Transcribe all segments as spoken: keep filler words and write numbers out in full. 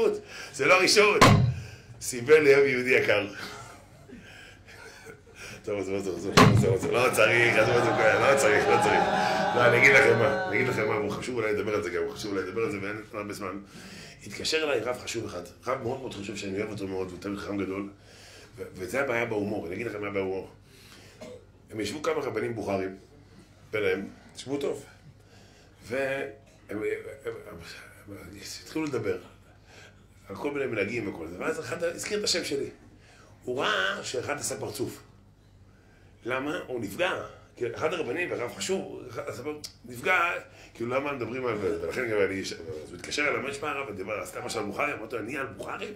רשעות, זה לא רשעות. סיפר לי היום יהודי יקר. טוב, זה לא צריך, לא צריך, לא צריך, לא צריך. לא, אני אגיד לכם מה, אני אגיד לכם מה, הוא חשוב אולי לדבר על זה גם, הוא חשוב אולי לדבר על זה ואין הרבה זמן. התקשר אליי רב חשוב אחד, רב מאוד מאוד חשוב שאני אוהב אותו מאוד, הוא תמיד חכם גדול, וזה הבעיה בהומור, אני אגיד לכם מה הבעיה בהומור. הם ישבו כמה רבנים בוכרים, ביניהם, ישבו טוב, והם התחילו לדבר על כל מיני מנהגים וכל זה, ואז אחד הזכיר את השם שלי. הוא ראה שאחד עשה פרצוף. למה? הוא נפגע. כי אחד הרבנים, הרב חשוב, נפגע, כאילו למה מדברים על זה, ולכן גם אני, אז הוא התקשר אליי, מה נשמע הרב, ודיבר, אז כמה של בוכרים, אמרתי לו, אני על בוכרים?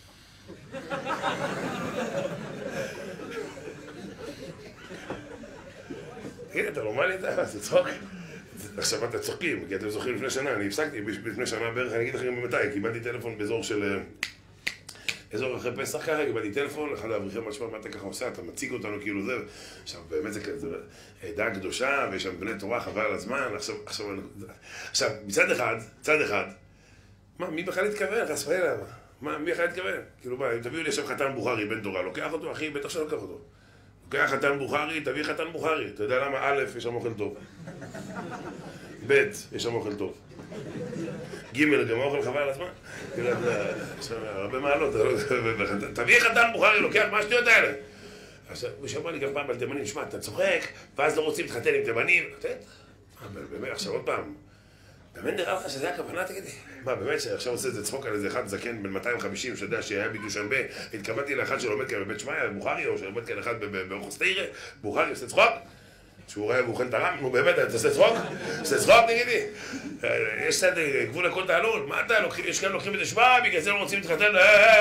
הנה, אתה נורמלי אתה? זה צחוק. עכשיו אתם צוחקים, כי אתם זוכרים לפני שנה, אני הפסקתי לפני שנה בערך, אני אגיד לכם מתי, קיבלתי טלפון באזור של... אזור אחרי פסח ככה, קיבלתי טלפון, אחד האברכים, מה שמה, מה אתה ככה עושה, אתה מציג אותנו כאילו זה, עכשיו באמת זה כזה, עדה קדושה, ויש שם בני תורה, חבל על הזמן, עכשיו, עכשיו, עכשיו, מצד אחד, צד אחד, מה, מי בכלל התכוון? חס וחלילה, מה, מי בכלל התכוון? כאילו מה, אם תביאו לי עכשיו חתן בוכרי, בן תורה, לוקח אותו, אחי, בטח שלא לוקח אותו. לוקח חתן בוכרי, תביא חתן בוכרי, אתה יודע למה? א', יש שם אוכל טוב. ב', יש שם אוכל טוב. ג', גם האוכל חבל על הזמן. הרבה מעלות, תביא חתן בוכרי, לוקח מה השטויות האלה. הוא שאמר לי גם פעם על תימנים, שמע, אתה צוחק, ואז לא רוצים להתחתן עם תימנים. באמת, עכשיו עוד פעם, באמת נראה לך שזה הכוונה, תגידי? מה, באמת שעכשיו עושה את זה צחוק על איזה אחד זקן בין מאתיים וחמישים, שאתה יודע שהיה בדושנבה, התכוונתי לאחד שלומד כאן בבית שמעיה, בוכרי, או שלומד כאן אחד באורחוסטיירה, בוכרי עושה צחוק? שהוא רואה ואוכל את הרם, נו באמת, אתה עושה צחוק? עושה צחוק, תגידי? יש קצת גבול לכל תעלול, מה אתה, יש כאן לוקחים את זה שמע, בגלל זה לא רוצים להתחתן,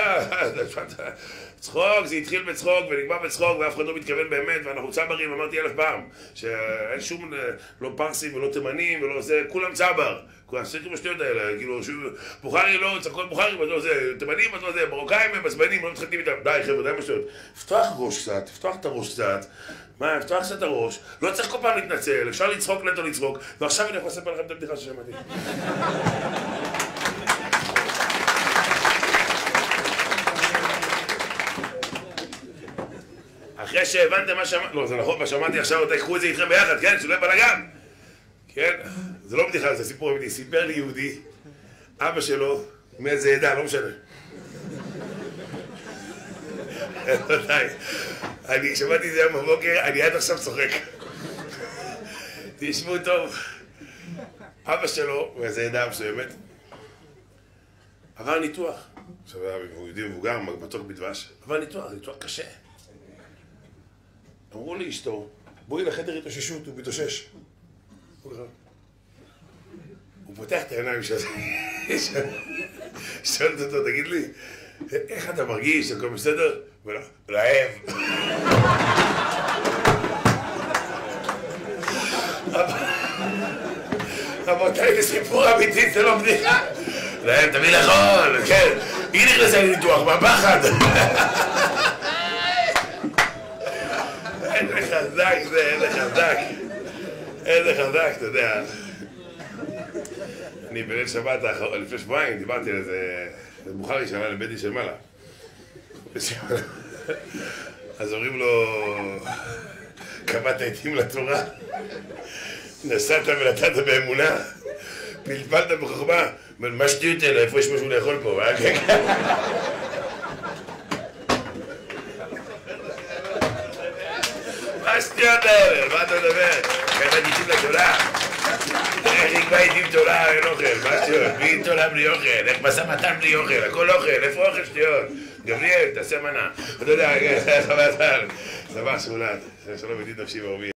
צחוק, זה התחיל בצחוק ונגמר בצחוק ואף אחד לא מתכוון באמת, ואנחנו צברים, אמרתי אלף פעם, שאין שום, לא פרסים ולא תימנים ולא זה, כולם צבר, כולם צריכים בשטויות האלה, כאילו, בוכרי לא, צריך כל בוכרי, תימנים, מרוקאים, מסבנים, לא מתחתנים איתם, די חבר'ה, די משטויות, פתוח ראש קצת, פתוח את הראש קצת, מה, פתוח קצת את הראש, לא צריך כל פעם להתנצל, אפשר לצחוק, נטו לצחוק, ועכשיו אני יכול לספר לכם את הבדיחה ששמעתי. אחרי שהבנתם מה שמעתי, לא, זה נכון, מה שמעתי עכשיו, תקחו את זה איתכם ביחד, כן? שלא יהיה בלגן. כן? זה לא בדיחה, זה סיפור אמיתי. סיפר לי יהודי, אבא שלו, מאיזה עדה, לא משנה. אני שמעתי את זה היום בבוקר, אני עד עכשיו צוחק. תשמעו טוב. אבא שלו, מאיזה עדה מסוימת, עבר ניתוח. עכשיו, הוא יהודי מבוגר, מתוק בדבש, עבר ניתוח, ניתוח קשה. אמרו לי אשתו, בואי לחדר התאוששות, הוא מתאושש. הוא פותח את העיניים שלו, שואלת אותו, תגיד לי, איך אתה מרגיש, הכל בסדר? ולא, רעב. רבותיי, זה סיפור אמיתי, זה לא בדיחה. רעב, תביא לאכול, כן. היא נכנסה לניתוח, מהפחד. איזה חזק זה, איזה חזק. איזה חזק, אתה יודע. אני בליל שבת, לפני שבועיים, דיברתי על איזה בוכרי שעלה לבית של מעלה. אז אומרים לו, קבעת עתים לתורה, נסעת ונתת באמונה, פלפלת בחוכמה, מה שטויות האלה, איפה יש משהו לאכול פה? מה שטויות האלה? מה אתה מדבר? קבעת עתים לתורה? איך נקבע עתים תורה אין אוכל? מה שטויות? בלי תורה בלי אוכל? איך מסע מתן בלי אוכל? הכל אוכל, איפה אוכל שטויות? גבריאל, תעשה מנה. אתה יודע, סבח שמולד, שלום ידיד נפשי ואורבי.